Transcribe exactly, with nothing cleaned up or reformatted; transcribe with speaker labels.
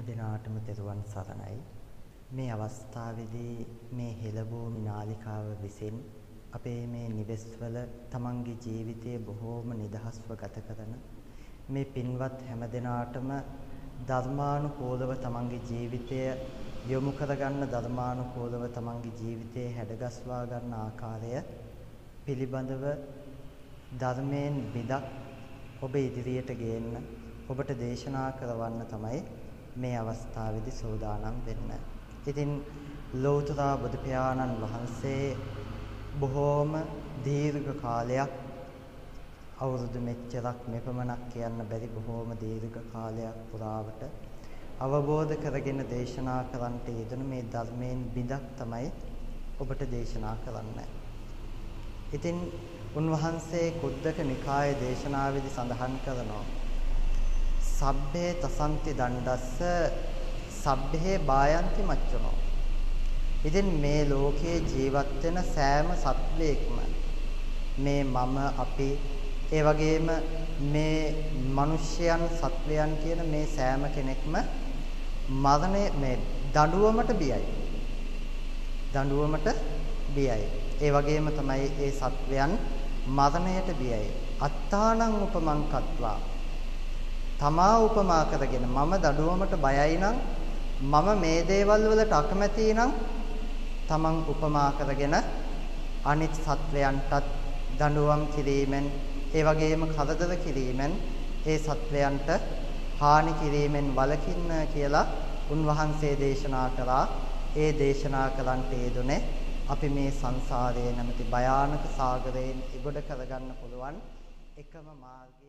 Speaker 1: දිනාටම තෙරුවන් සරණයි. මේ අවස්ථාවේදී මේ හෙළභූමි නාලිකාව විසින් අපේ මේ නිවෙස්වල තමන්ගේ ජීවිතයේ බොහෝම නිදහස්ව ගත කරන මේ පින්වත් හැම දිනාටම ධර්මානුකූලව තමන්ගේ ජීවිතය යොමු කරගන්න, ධර්මානුකූලව තමන්ගේ ජීවිතයේ හැඩගස්වා ගන්න ආකාරය පිළිබඳව ධර්මයෙන් බිදක් ඔබ ඉදිරියට ගේන්න, ඔබට දේශනා කරවන්න තමයි මේ අවස්ථාවේදී සෝදානම් වෙන්න. ඉතින් ලෞතර බුදු පියාණන් වහන්සේ බොහෝම දීර්ඝ කාලයක්, අවුරුදු මෙච්චරක් මෙපමණක් කියන්න බැරි බොහෝම දීර්ඝ කාලයක් පුරාවට අවබෝධ කරගෙන දේශනා කරන්නට යෙදුණු මේ ධර්මයෙන් බිඳක් තමයි ඔබට දේශනා කරන්න. ඉතින් උන්වහන්සේ කුද්දක නිකායේ දේශනාවේදී සඳහන් කරනවා සබ්බේ තසන්ති දණ්ඩස්ස සබ්බේ බායන්ති මච්චනෝ. ඉතින් මේ ලෝකයේ ජීවත් වෙන සෑම සත්වයක්ම මේ මම අපි ඒ වගේම මේ මිනිස්යන් සත්වයන් කියන මේ සෑම කෙනෙක්ම මරණය මේ දඬුවමට බියයි. දඬුවමට බියයි. ඒ වගේම තමයි ඒ සත්වයන් මරණයට බියයි. අත්තානං උපමං කତ୍වා තමා උපමා කරගෙන මම දඬුවමට බයයි නම්, මම මේ දේවල් වලට අකමැති නම් තමන් උපමා කරගෙන අනිත් සත්වයන්ටත් දඬුවම් කිරීමෙන්, ඒ වගේම කරදර කිරීමෙන් ඒ සත්වයන්ට හානි කිරීමෙන් වළකින්න කියලා උන්වහන්සේ දේශනා කරා. ඒ දේශනා කරන්ට යෙදුනේ අපි මේ සංසාරයේ නැමැති භයානක සාගරයෙන් ඉගොඩ කරගන්න පුළුවන් එකම මාර්ගය